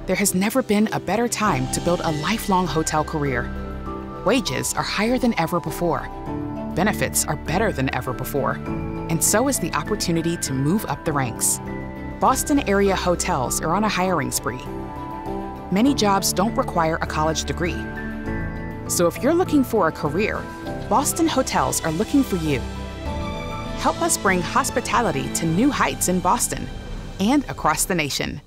There has never been a better time to build a lifelong hotel career. Wages are higher than ever before. Benefits are better than ever before. And so is the opportunity to move up the ranks. Boston area hotels are on a hiring spree. Many jobs don't require a college degree. So if you're looking for a career, Boston Hotels are looking for you. Help us bring hospitality to new heights in Boston and across the nation.